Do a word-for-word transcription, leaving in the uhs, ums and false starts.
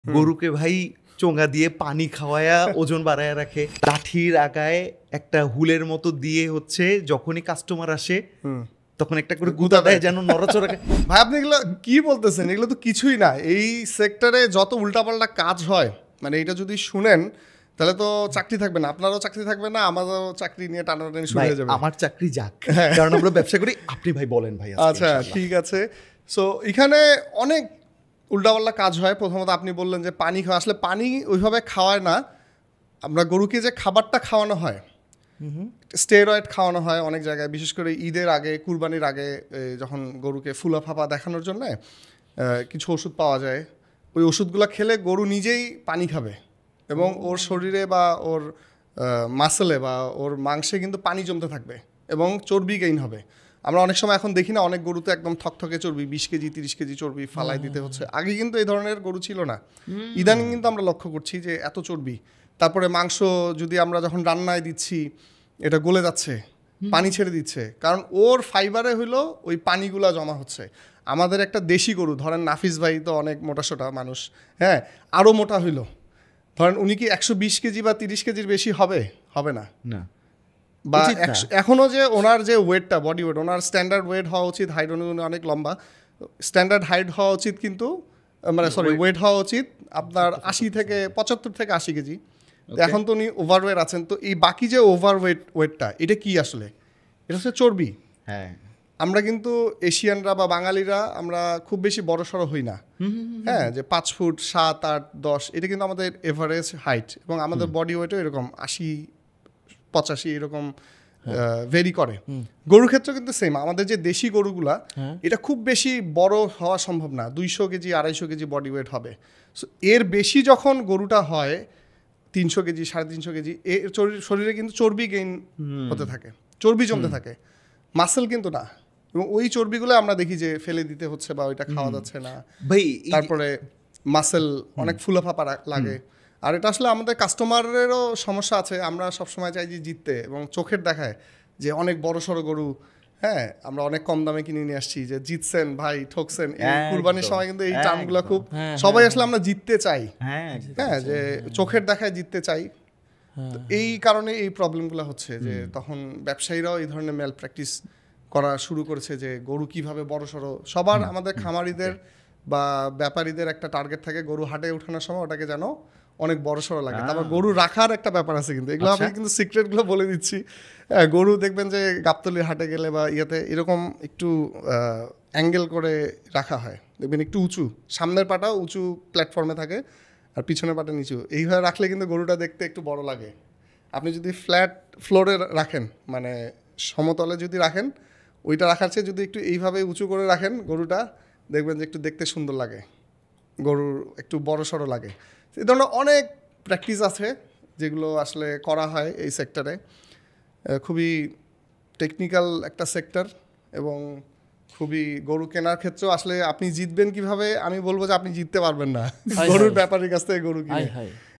গরুকে ভাই চোঙা দিয়ে পানি খাওয়ায়া ওজন বাড়ায় রাখে, লাঠির আগায় একটা হুলের মতো দিয়ে হচ্ছে যখনই কাস্টমার আসে তখন একটা করে গুঁতা দেয় যেন নড়াচড়া। ভাই আপনি এগুলো কি বলতেছেন? এগুলো তো কিছুই না। এই সেক্টরে যত উল্টাপাল্টা কাজ হয়, মানে এটা যদি শুনেন তাহলে তো চাকরি থাকবে না, আপনারও চাকরি থাকবে না, আমারও চাকরি নিয়ে টানাটানি শুরু হয়ে যাবে। আমার চাকরি যাক, কারণ আমরা ব্যবসা করি। আপনি ভাই বলেন ভাই। আচ্ছা ঠিক আছে। সো এখানে অনেক উল্টাপাল্টা কাজ হয়। প্রথমত আপনি বললেন যে পানি খাওয়া, আসলে পানি ওইভাবে খাওয়ায় না। আমরা গরুকে যে খাবারটা খাওয়ানো হয়, স্টেরয়েড খাওয়ানো হয় অনেক জায়গায়, বিশেষ করে ঈদের আগে, কুরবানির আগে যখন গরুকে ফুলা ফাঁপা দেখানোর জন্য কিছু ওষুধ পাওয়া যায়। ওই ওষুধগুলো খেলে গরু নিজেই পানি খাবে এবং ওর শরীরে বা ওর মাসেলে বা ওর মাংসে কিন্তু পানি জমতে থাকবে এবং চর্বি গেইন হবে। আমরা অনেক সময় এখন দেখি না, অনেক গরুতে একদম থকথকে চর্বি, বিশ কেজি তিরিশ কেজি চর্বি ফালাই দিতে হচ্ছে। আগে কিন্তু এই ধরনের গরু ছিল না, ইদানিং কিন্তু আমরা লক্ষ্য করছি যে এত চর্বি। তারপরে মাংস যদি আমরা যখন রান্নায় দিচ্ছি, এটা গলে যাচ্ছে, পানি ছেড়ে দিচ্ছে, কারণ ওর ফাইবারে হইলো ওই পানিগুলা জমা হচ্ছে। আমাদের একটা দেশি গরু ধরেন, নাফিস ভাই তো অনেক মোটাসোটা মানুষ, হ্যাঁ, আরও মোটা হইলো, ধরেন উনি কি একশো বিশ কেজি বা তিরিশ কেজির বেশি হবে? হবে না। না বা এখনও যে ওনার যে ওয়েটটা, বডি ওয়েট, ওনার স্ট্যান্ডার্ড ওয়েট হওয়া উচিত, হাইট অনুযায়ী অনেক লম্বা, স্ট্যান্ডার্ড হাইট হওয়া উচিত কিন্তু, মানে সরি ওয়েট হওয়া উচিত আপনার আশি থেকে পঁচাত্তর থেকে আশি কেজি। এখন তো উনি ওভারওয়েট আছেন। তো এই বাকি যে ওভারওয়েট ওয়েটটা, এটা কি আসলে? এটা হচ্ছে চর্বি। হ্যাঁ, আমরা কিন্তু এশিয়ানরা বা বাঙালিরা আমরা খুব বেশি বড় সড়ো হই না, হ্যাঁ, যে পাঁচ ফুট সাত আট দশ, এটা কিন্তু আমাদের এভারেজ হাইট, এবং আমাদের বডি ওয়েটও এরকম আশি পঁচাশি এরকম ভেরি করে। গরুর ক্ষেত্রে কিন্তু সেম। আমাদের যে দেশি গরুগুলা, এটা খুব বেশি বড় হওয়া সম্ভব না, দুইশো কেজি আড়াইশো কেজি বডি ওয়েট হবে। সো এর বেশি যখন গরুটা হয়, তিনশো কেজি সাড়ে তিনশো কেজি, এর শরীরে কিন্তু চর্বি গেইন হতে থাকে, চর্বি জমতে থাকে, মাসেল কিন্তু না। এবং ওই চর্বিগুলো আমরা দেখি যে ফেলে দিতে হচ্ছে বা ওইটা খাওয়া যাচ্ছে না ভাই। তারপরে মাসেল অনেক ফুলা ফাঁপা লাগে। আর এটা আসলে আমাদের কাস্টমারেরও সমস্যা আছে। আমরা সবসময় চাই যে জিততে, এবং চোখের দেখায় যে অনেক বড় সড়ো গরু, হ্যাঁ, আমরা অনেক কম দামে কিনে নিয়ে আসছি, যে জিতছেন ভাই, ঠকছেন। এই কুরবানির সময় কিন্তু এই টার্মগুলো খুব সবাই আসলে আমরা জিততে চাই, হ্যাঁ, যে চোখের দেখায় জিততে চাই। এই কারণে এই প্রবলেমগুলো হচ্ছে, যে তখন ব্যবসায়ীরাও এই ধরনের ম্যাল প্র্যাকটিস করা শুরু করেছে, যে গরু কিভাবে বড় সড়ো। সবার আমাদের খামারিদের বা ব্যাপারীদের একটা টার্গেট থাকে, গরু হাটে ওঠানোর সময় ওটাকে যেন অনেক বড় সড়ো লাগে। তারপর গরু রাখার একটা ব্যাপার আছে, কিন্তু এগুলো আমি কিন্তু সিক্রেটগুলো বলে দিচ্ছি। হ্যাঁ, গরু দেখবেন যে গাবতলির হাটে গেলে বা ইয়েতে এরকম একটু অ্যাঙ্গেল করে রাখা হয়, দেখবেন একটু উঁচু, সামনের পাটাও উঁচু প্ল্যাটফর্মে থাকে আর পিছনের পাটা নিচু। এইভাবে রাখলে কিন্তু গরুটা দেখতে একটু বড় লাগে। আপনি যদি ফ্ল্যাট ফ্লোরে রাখেন, মানে সমতলে যদি রাখেন, ওইটা রাখার চেয়ে যদি একটু এইভাবে উঁচু করে রাখেন, গরুটা দেখবেন যে একটু দেখতে সুন্দর লাগে, গরুর একটু বড় সড়ো লাগে। এই ধরনের অনেক প্র্যাকটিস আছে যেগুলো আসলে করা হয় এই সেক্টরে। খুবই টেকনিক্যাল একটা সেক্টর, এবং খুবই গরু কেনার ক্ষেত্রেও আসলে আপনি জিতবেন কিভাবে, আমি বলবো যে আপনি জিততে পারবেন না গরুর ব্যাপারীর কাছ থেকে গরু কিনে।